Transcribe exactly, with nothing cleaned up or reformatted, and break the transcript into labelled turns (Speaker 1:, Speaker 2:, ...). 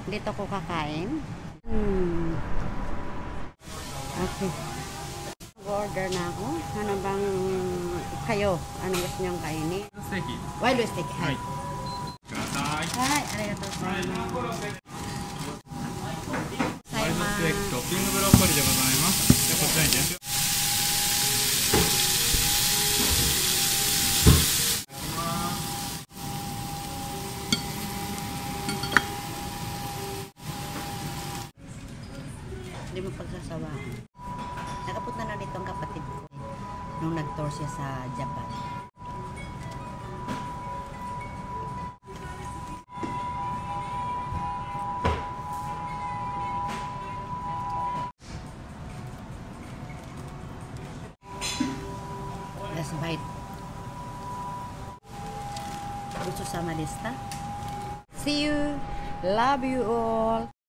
Speaker 1: Dito ko kakain. Hmm. Okay. Order na ako. Ano bang kayo? Ano gusto niyong kainin?
Speaker 2: Steak.
Speaker 1: Wild steak. Hai.
Speaker 2: Kudasai.
Speaker 1: Hai, arigatou gozaimasu.
Speaker 2: ワイルドステーキトッピングブロッコリーでございます。でこちらにですよ。
Speaker 1: Hindi mo pagsasawaan. Nakapunta na dito ang kapatid ko nung nag-tour siya sa Japan. Let's bite. Gusto sama lista? See you. Love you all.